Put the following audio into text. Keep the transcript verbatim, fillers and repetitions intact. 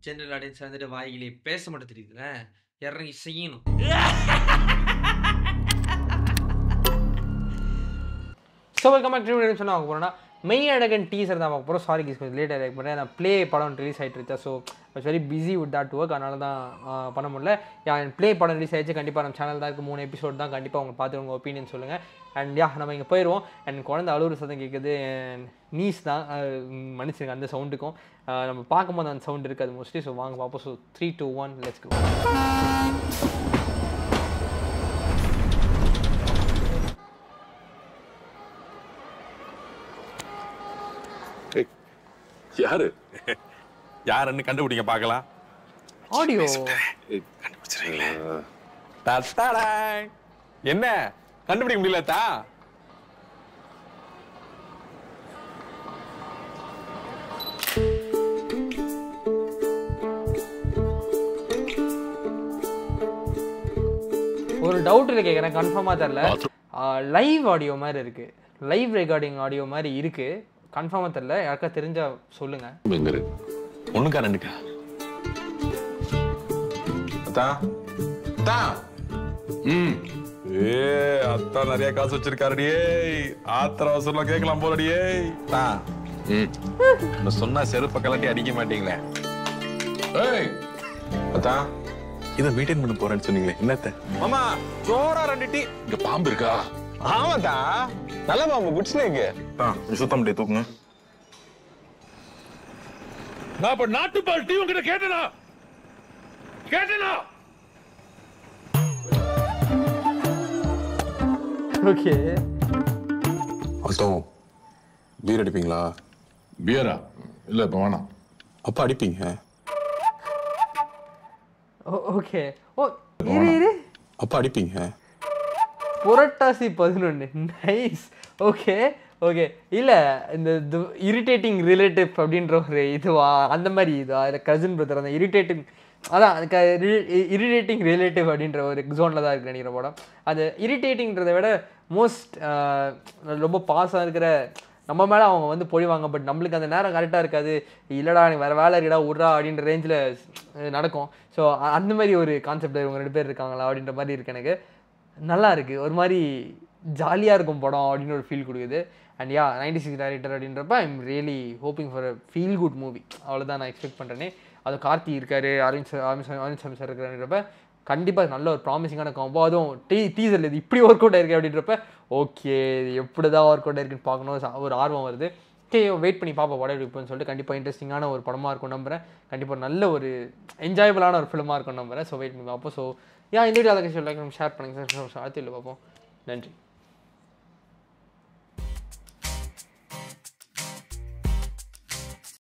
General audience வந்துட்டு வாய்கிலே பேச மட்டும் தெரியுதுல, இறங்கி செய்யணும். ஸோ வெல்கம் பேக் டு சொன்னால் பார்க்க போகிறோம்னா மெய்யழகன் டீசர் தான் பார்க்க போகிறோம். சாரி கிஸ் கொஞ்சம் லேட்டாக லைக் பண்ணுறேன். நான் ப்ளே படம் ரிலீஸ் ஆகிட்டு இருக்கேன். So it's very busy with that work. அதனால தான் பண்ண முடியல. என் ப்ளே படம் ரிலீஸ் ஆகிடுச்சு. கண்டிப்பாக நம்ம சேனல் தான் இருக்குது. மூணு எபிசோட் தான். கண்டிப்பாக அவங்க பார்த்து உங்கள் ஒப்பீனியன் சொல்லுங்கள். அண்ட் யா நம்ம இங்கே போயிடுவோம். அண்ட் குழந்தை அழுவுற சத்தம் கேட்குது. நீஸ் தான் மன்னிச்சிருங்க அந்த சவுண்டுக்கும். நம்ம பார்க்கும்போது அந்த சவுண்ட் இருக்காது மோஸ்ட்லி. ஸோ வாங்க பார்ப்போம். So three two one let's go. யாரு யாருன்னு கண்டுபிடிங்க பார்க்கலாம். ஆடியோ கண்டுபிடிச்சிருங்களே. என்ன கண்டுபிடிக்க முடியலத்தா? ஒரு டவுட்ல கேட்குறேன், கன்ஃபார்மாக தெரியல. லைவ் ஆடியோ மாதிரி இருக்கு, லைவ் ரெக்கார்டிங் ஆடியோ மாதிரி இருக்கு. கன்ஃபார்மாக தெரியல, யாருக்கா தெரிஞ்சா சொல்லுங்க. ஒண்ணுக்கா ரெண்டுக்கா? அத்தா அத்தா ம் ஏ அத்தா நிறைய காசு வச்சிருக்காருடியே. ஆத்திர அவசரம் கேட்கலாம் போலடியே. தா ம் சொன்னா செருப்ப கலட்டி அடிக்க மாட்டீங்களே. ஏய் அத்தா இதை மெயின்டைன் பண்ண போறேன்னு சொன்னீங்களே, என்னத்த? மாமா ஜோரா ரெண்டுட்டி. இங்க பாம்பு இருக்கா? ஆமாத்தா, நல்ல பாம்பு, குட் ஸ்னேக். ஆ சுத்தம் முடிய தூக்குங்க. நான் இப்ப நாட்டுப்பால் டீ உங்ககிட்ட கேட்டனா கேட்டனா? ஓகே அத்தோ பீர் அடிப்பீங்களா? பியரா? இல்ல இப்ப வேணாம். அப்ப அடிப்பீங்க. ஓகே ஓ இரு இரு அப்ப அடிப்பீங்க. புரட்டாசி பதினொன்று. நைஸ். Okay okay. இல்லை இந்த இரிட்டேட்டிங் ரிலேட்டிவ் அப்படின்ற ஒரு இதுவா அந்த மாதிரி இதுவா இல்லை கசின் பிரதர் அந்த இரிட்டேட்டிங் அதான் இரிட்டேட்டிங் ரிலேட்டிவ் அப்படின்ற ஒரு ஜோனில் தான் இருக்கு நினைக்கிற படம். அது இரிட்டேட்டிங்கிறத விட மோஸ்ட் ரொம்ப பாஸாக இருக்கிற நம்ம மேலே அவங்க வந்து பொழிவாங்க. பட் நம்மளுக்கு அந்த நேரம் கரெக்டாக இருக்காது. இல்லைடா நீ வேறு வேலை இருக்கடா விட்றா அப்படின்ற ரேஞ்சில் நடக்கும். ஸோ அந்த மாதிரி ஒரு கான்செப்ட் இவங்க ரெண்டு பேர் இருக்காங்களா அப்படின்ற மாதிரி இருக்குது. எனக்கு நல்லா இருக்குது, ஒரு மாதிரி ஜாலியாக இருக்கும் படம் அப்படின்னு ஒரு ஃபீல் கொடுக்குது. And ya ninety six director அப்படின்றப்ப I am really hoping for a feel good movie. அவ்வளோதான் நான் எக்ஸ்பெக்ட் பண்ணுறேனே. அது கார்த்தி இருக்காரு, அரவிந்த் அரவிந்த் அரவிந்த் சாமி சார் இருக்கிறன்றப்ப கண்டிப்பாக நல்ல ஒரு ப்ராமிசிங்கான காம்போ. அதுவும் டீ டீசரில் இது இப்படி ஒர்க் அவுட் ஆயிருக்கு அப்படின்றப்ப ஓகே எப்படி தான் ஒர்க் அவுட் ஆயிருக்குன்னு பார்க்கணும் ஒரு ஆர்வம் வருது. ஓகே வெயிட் பண்ணி பார்ப்போம் படம் எப்படின்னு சொல்லிட்டு. கண்டிப்பாக இன்ட்ரெஸ்டிங்கான ஒரு படமாக இருக்கும் நம்புகிறேன். கண்டிப்பாக நல்ல ஒரு என்ஜாயபிளான ஒரு ஃபிலிமாக இருக்கும் நம்புகிறேன். ஸோ வெயிட் பண்ணி பார்ப்போம். ஸோ யா இந்த வீடியோ அதை லைக் ஷேர் பண்ணுங்கள் சார். அடுத்து இல்லை பார்ப்போம். நன்றி.